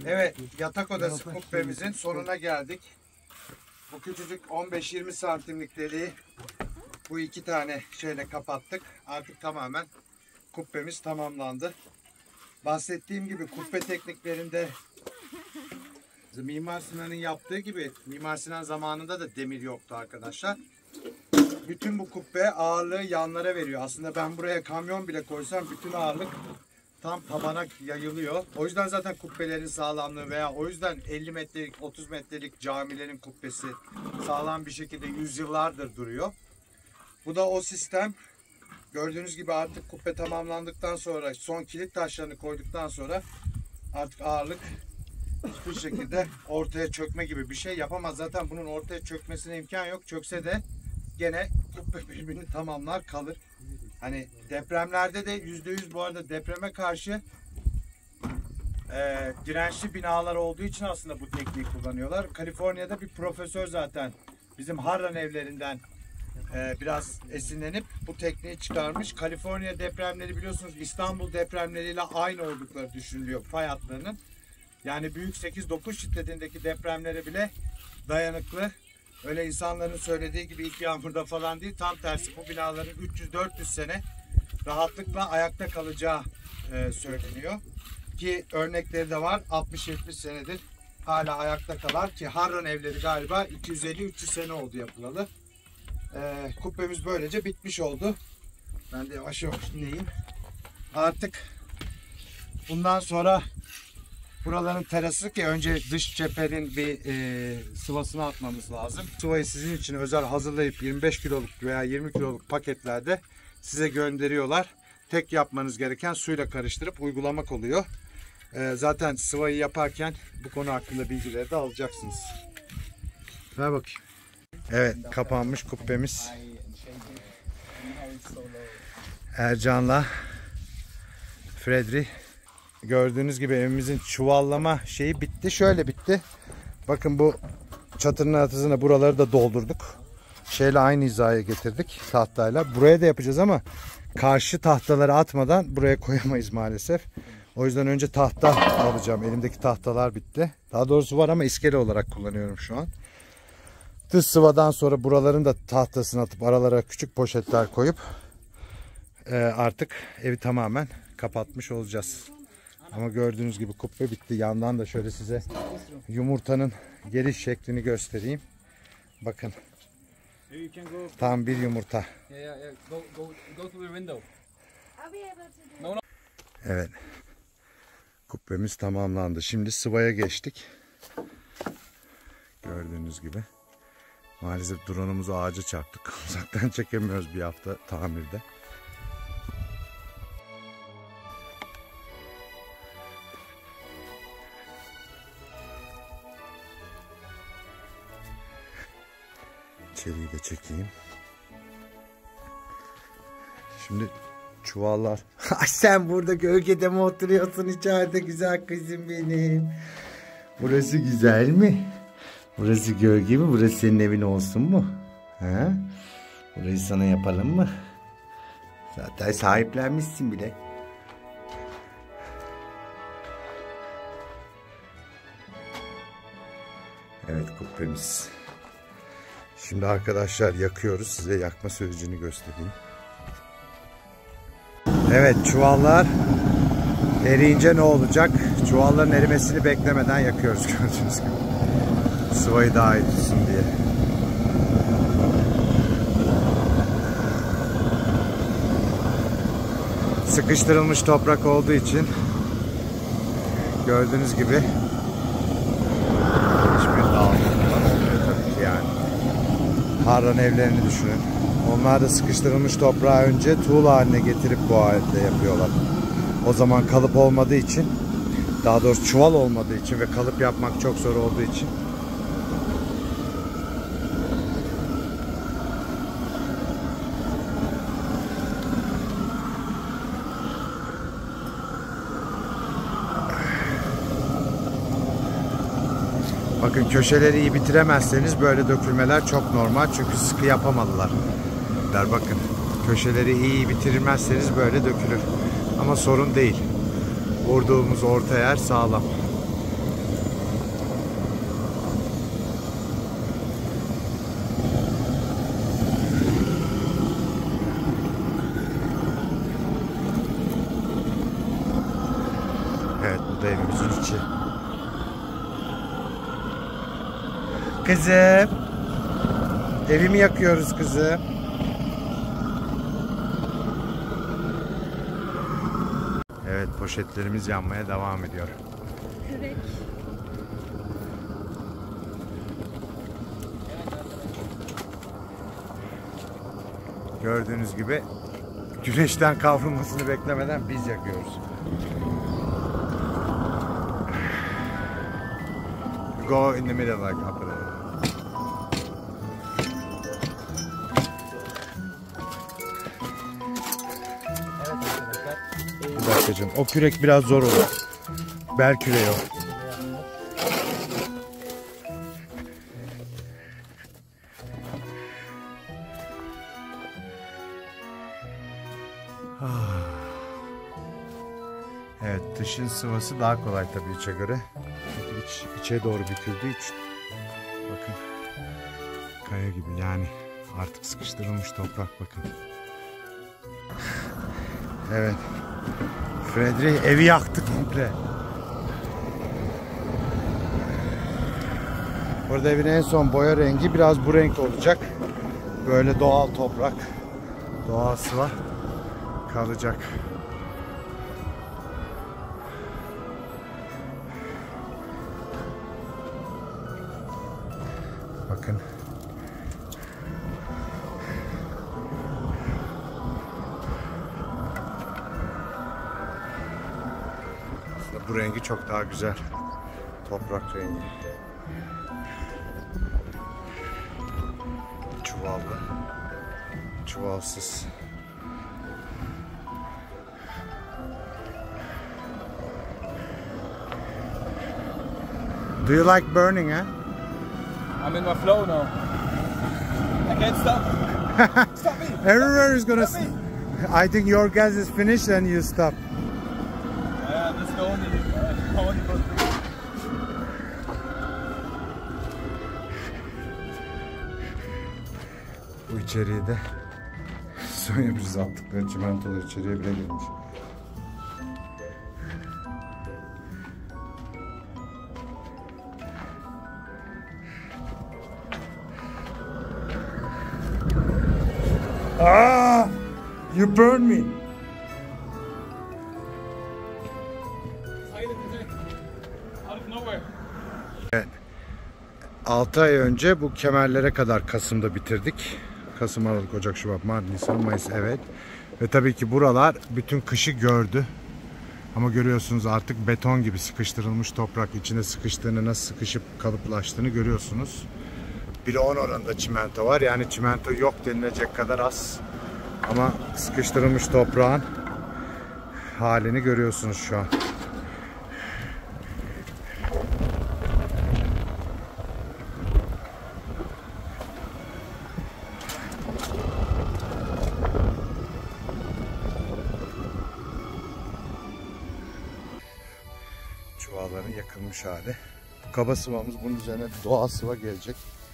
Evet, yatak odası kubbemizin sonuna geldik. Bu küçücük 15-20 santimlik deliği bu iki tane şeyle kapattık. Artık tamamen kubbemiz tamamlandı. Bahsettiğim gibi kubbe tekniklerinde Mimar Sinan'ın yaptığı gibi, Mimar Sinan zamanında da demir yoktu arkadaşlar. Bütün bu kubbe ağırlığı yanlara veriyor. Aslında ben buraya kamyon bile koysam bütün ağırlık tam tabana yayılıyor. O yüzden zaten kubbelerin sağlamlığı veya o yüzden 50 metrelik 30 metrelik camilerin kubbesi sağlam bir şekilde yüzyıllardır duruyor. Bu da o sistem. Gördüğünüz gibi artık kubbe tamamlandıktan sonra son kilit taşlarını koyduktan sonra artık ağırlık hiçbir şekilde ortaya çökme gibi bir şey yapamaz. Zaten bunun ortaya çökmesine imkan yok. Çökse de gene kubbe birbirini tamamlar kalır. Hani depremlerde de %100 bu arada depreme karşı dirençli binalar olduğu için aslında bu tekniği kullanıyorlar. Kaliforniya'da bir profesör zaten bizim Harran evlerinden biraz esinlenip bu tekniği çıkarmış. Kaliforniya depremleri biliyorsunuz İstanbul depremleriyle aynı oldukları düşünülüyor fay hatlarının. Yani büyük 8-9 şiddetindeki depremlere bile dayanıklı. Öyle insanların söylediği gibi ilk yağmurda falan değil. Tam tersi bu binaların 300-400 sene rahatlıkla ayakta kalacağı söyleniyor. Ki örnekleri de var. 60-70 senedir hala ayakta kalan ki Harran evleri galiba 250-300 sene oldu yapılalı. Kubbemiz böylece bitmiş oldu. Ben de yavaş yavaş ineyim. Artık bundan sonra buraların terası ki önce dış cephenin bir sıvasını atmamız lazım. Sıvayı sizin için özel hazırlayıp 25 kiloluk veya 20 kiloluk paketlerde size gönderiyorlar. Tek yapmanız gereken suyla karıştırıp uygulamak oluyor. Zaten sıvayı yaparken bu konu hakkında bilgileri de alacaksınız. Ver bakayım. Evet, kapanmış kubbemiz. Ercan'la Fredri. Gördüğünüz gibi evimizin çuvallama şeyi bitti. Şöyle bitti. Bakın bu çatının atısına buraları da doldurduk. Şeyle aynı hizaya getirdik tahtayla. Buraya da yapacağız ama karşı tahtaları atmadan buraya koyamayız maalesef. O yüzden önce tahta alacağım. Elimdeki tahtalar bitti. Daha doğrusu var ama iskele olarak kullanıyorum şu an. Dış sıvadan sonra buraların da tahtasını atıp aralara küçük poşetler koyup artık evi tamamen kapatmış olacağız. Ama gördüğünüz gibi kubbe bitti. Yandan da şöyle size yumurtanın geliş şeklini göstereyim. Bakın. Tam bir yumurta. Evet. Kubbemiz tamamlandı. Şimdi sıvaya geçtik. Gördüğünüz gibi. Maalesef drone'umuzu ağaca çarptık. Uzaktan çekemiyoruz bir hafta tamirde. İçeriği de çekeyim. Şimdi çuvallar. Sen burada gölgede mi oturuyorsun içeride güzel kızım benim? Burası güzel mi? Burası gölge mi? Burası senin evin olsun mu? Ha? Burayı sana yapalım mı? Zaten sahiplenmişsin bile. Evet, kubbemiz. Şimdi arkadaşlar yakıyoruz. Size yakma sürecini göstereyim. Evet, çuvallar eriyince ne olacak? Çuvalların erimesini beklemeden yakıyoruz gördüğünüz gibi. Sıvayı daha iyi tutsun diye. Sıkıştırılmış toprak olduğu için gördüğünüz gibi hiçbir dağılma olmuyor tabii ki yani. Harran evlerini düşünün. Onlar da sıkıştırılmış toprağı önce tuğla haline getirip bu halde yapıyorlar. O zaman kalıp olmadığı için, daha doğrusu çuval olmadığı için ve kalıp yapmak çok zor olduğu için bakın köşeleri iyi bitiremezseniz böyle dökülmeler çok normal çünkü sıkı yapamadılar. Bakın köşeleri iyi bitirmezseniz böyle dökülür ama sorun değil. Vurduğumuz orta yer sağlam. musun içi? Kızım. Evimi yakıyoruz kızım. Evet, poşetlerimiz yanmaya devam ediyor. Evet. Gördüğünüz gibi güneşten kavrulmasını beklemeden biz yakıyoruz. Go in the middle like up there. Bir dakika canım. O kürek biraz zor olur. Bel küreği o. Evet, dışın sıvası daha kolay tabii içe göre. Çünkü içe doğru büküldüğü için. Bakın. Kaya gibi yani. Artık sıkıştırılmış toprak bakın. Evet. Fredrik evi yaktı komple. Burada evin en son boya rengi biraz bu renk olacak. Böyle doğal toprak, doğal sıva kalacak. Bakın. Aslında bu rengi çok daha güzel. Toprak rengi. Çuvallı. Çuvalsız. Do you like burning, huh? I'm in my flow now. I can't stop. Stop me. Everywhere is gonna. Stop me. I think your gas is finished and you stop. Yeah, that's the only good thing. Bu içeriye de son yapacağız, attıkları çimentolar içeriye bile girmiş. Ah! You burned me. Out of nowhere. Evet. 6 ay önce bu kemerlere kadar Kasım'da bitirdik. Kasım, Aralık, Ocak, Şubat, Mart, Nisan, Mayıs, evet. Ve tabii ki buralar bütün kışı gördü. Ama görüyorsunuz artık beton gibi sıkıştırılmış toprak. İçine sıkıştığını, nasıl sıkışıp kalıplaştığını görüyorsunuz. 1'e 10 oranında çimento var. Yani çimento yok denilecek kadar az. Ama sıkıştırılmış toprağın halini görüyorsunuz şu an. Çuvalların yakılmış hali. Bu kaba sıvamız, bunun üzerine doğal sıva gelecek.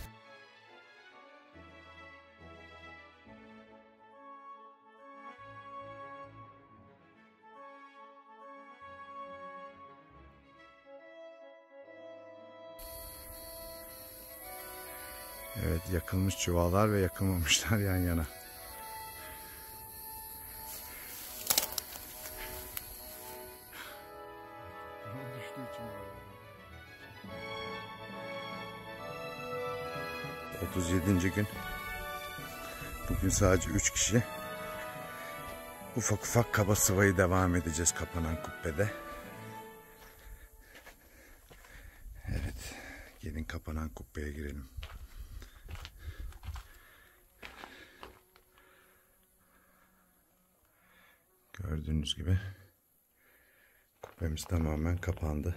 Evet, yakılmış çuvallar ve yakılmamışlar yan yana. Düştüğü için 37. gün. Bugün sadece 3 kişi. Ufak ufak kaba sıvayı devam edeceğiz kapanan kubbede. Evet. Gelin kapanan kubbeye girelim. Gördüğünüz gibi kubbemiz tamamen kapandı.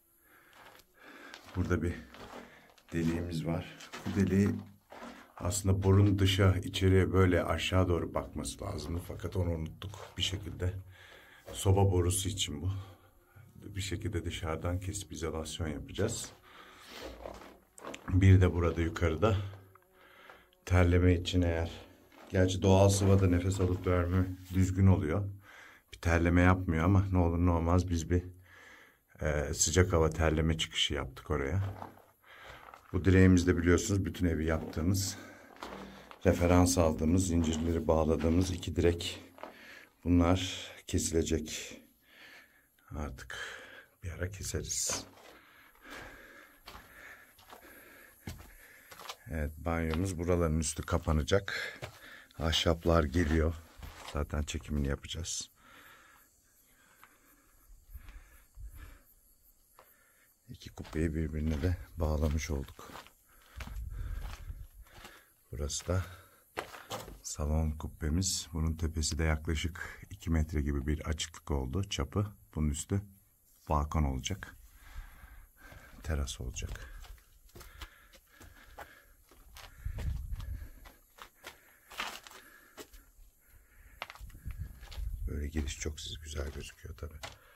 Burada bir deliğimiz var. Bu deliği aslında borunun dışa içeriye böyle aşağı doğru bakması lazımdı. Fakat onu unuttuk bir şekilde. Soba borusu için bu. Bir şekilde dışarıdan kesip izolasyon yapacağız. Bir de burada yukarıda terleme için eğer. Gerçi doğal sıvada nefes alıp verme düzgün oluyor. Bir terleme yapmıyor ama ne olur ne olmaz biz bir sıcak hava terleme çıkışı yaptık oraya. Bu direğimizde biliyorsunuz bütün evi yaptığımız, referans aldığımız, zincirleri bağladığımız 2 direk. Bunlar kesilecek. Artık bir ara keseriz. Evet, banyomuz, buraların üstü kapanacak. Ahşaplar geliyor. Zaten çekimini yapacağız. İki kubbeyi birbirine de bağlamış olduk. Burası da salon kubbemiz. Bunun tepesi de yaklaşık 2 metre gibi bir açıklık oldu. Çapı. Bunun üstü balkon olacak. Teras olacak. Böyle giriş çok güzel gözüküyor tabii.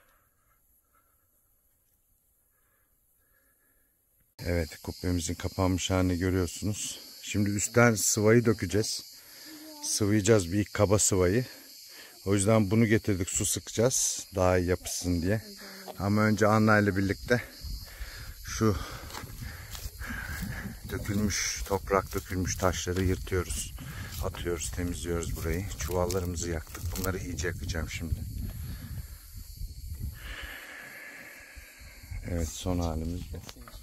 Evet, kubbemizin kapanmış halini görüyorsunuz. Şimdi üstten sıvayı dökeceğiz. Sıvayacağız bir kaba sıvayı. O yüzden bunu getirdik, su sıkacağız daha iyi yapışsın diye. Ama önce Anna ile birlikte şu dökülmüş toprak, dökülmüş taşları yırtıyoruz. Atıyoruz, temizliyoruz burayı. Çuvallarımızı yaktık. Bunları iyice yakacağım şimdi. Evet, son halimiz bu.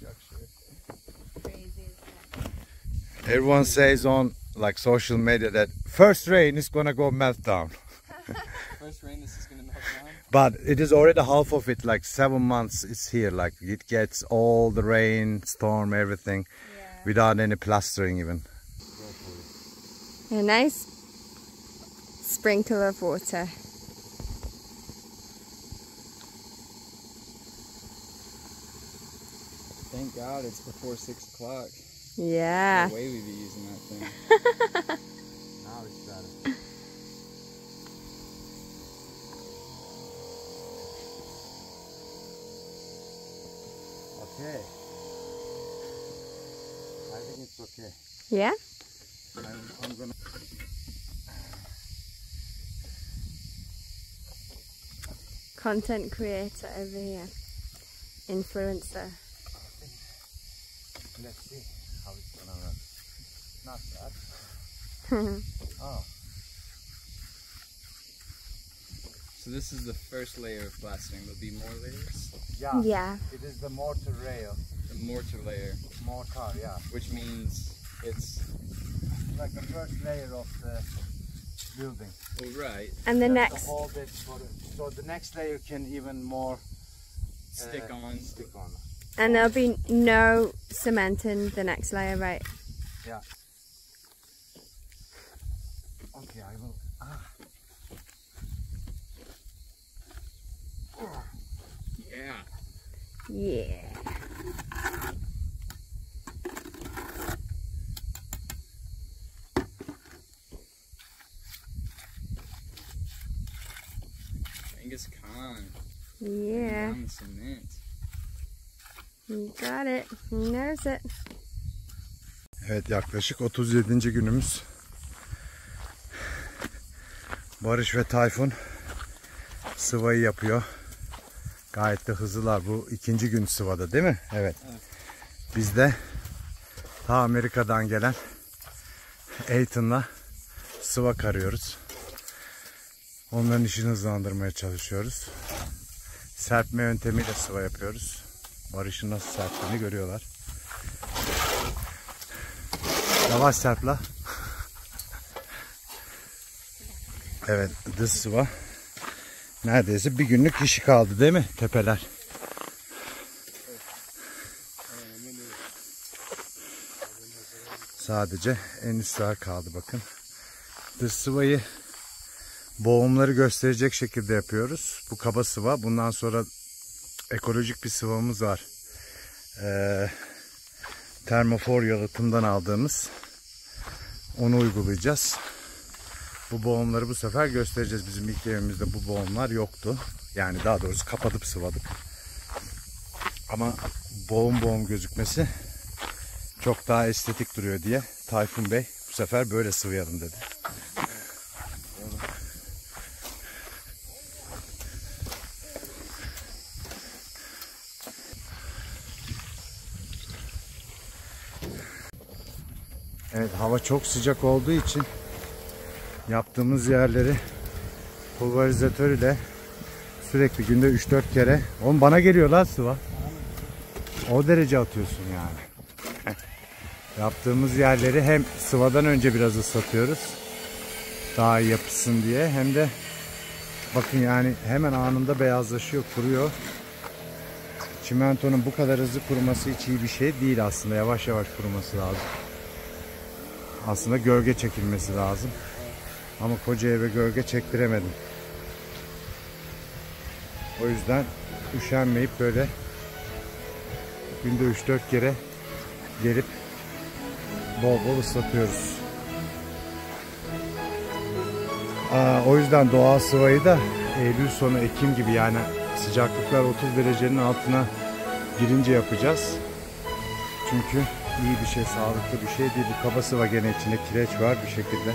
Everyone says on like social media that first rain is gonna go melt down. First rain, this is gonna melt down. But it is already half of it, like 7 months it's here. Like it gets all the rain, storm, everything, without any plastering even. A nice sprinkle of water. Thank God it's before 6 o'clock. Yeah. No way we'd be using that thing. Now it's better. Okay. I think it's okay. Yeah? I'm gonna... Content creator over here. Influencer. Let's see how it's gonna run. Not bad. Oh. So this is the first layer of plastering. There'll be more layers. Yeah. Yeah. It is the mortar rail. The mortar layer, Mortar, yeah. which means it's Like the first layer of the building. well, right. And the Just next, to hold it for the, so the next layer can even more Stick on. Stick on. and there'll be no cement in the next layer, right? Yeah. Okay, I will. Yeah. Yeah. Genghis Khan. Yeah. On the cement. You got it. He knows it. Evet, yaklaşık 37. günümüz. Barış ve Tayfun sıvayı yapıyor. Gayet de hızlılar. Bu 2. gün sıvada değil mi? Evet. Biz de ta Amerika'dan gelen Ethan'la sıva karıyoruz. Onların işini hızlandırmaya çalışıyoruz. Serpme yöntemiyle sıva yapıyoruz. Barış'ın nasıl serptiğini görüyorlar. Yavaş serpla. Evet, dış sıva. Neredeyse bir günlük işi kaldı değil mi tepeler? Sadece en üstler kaldı bakın. Dış sıvayı boğumları gösterecek şekilde yapıyoruz. Bu kaba sıva. Bundan sonra ekolojik bir sıvamız var. Termofor yalıtımdan aldığımız. Onu uygulayacağız. Bu boğumları bu sefer göstereceğiz. Bizim ilk evimizde bu boğumlar yoktu. Yani daha doğrusu kapatıp sıvadık. Ama boğum gözükmesi çok daha estetik duruyor diye Tayfun Bey bu sefer böyle sıvayalım dedi. Evet, hava çok sıcak olduğu için yaptığımız yerleri pulverizatör ile sürekli günde 3-4 kere. Oğlum bana geliyor lan sıva. O derece atıyorsun yani. Yaptığımız yerleri hem sıvadan önce biraz ıslatıyoruz. Daha iyi yapısın diye. Hem de bakın yani hemen anında beyazlaşıyor, kuruyor. Çimentonun bu kadar hızlı kuruması hiç iyi bir şey değil aslında. Yavaş yavaş kuruması lazım. Aslında gölge çekilmesi lazım. Ama koca eve gölge çektiremedim. O yüzden üşenmeyip böyle günde 3-4 kere gelip bol bol ıslatıyoruz. O yüzden doğal sıvayı da Eylül sonu Ekim gibi, yani sıcaklıklar 30 derecenin altına girince yapacağız. Çünkü iyi bir şey, sağlıklı bir şey değil. Bu kaba sıva gene içinde kireç var bir şekilde.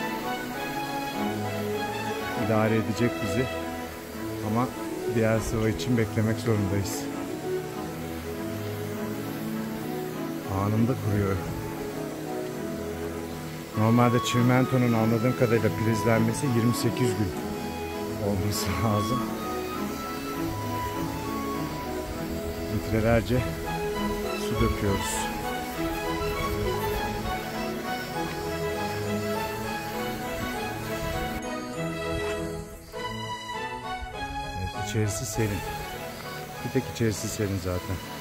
İdare edecek bizi. Ama diğer sıva için beklemek zorundayız. Anında kuruyor. Normalde çimentonun anladığım kadarıyla filizlenmesi 28 gün olması lazım. Litrelerce su döküyoruz. Evet, içerisi serin. Bir tek içerisi serin zaten.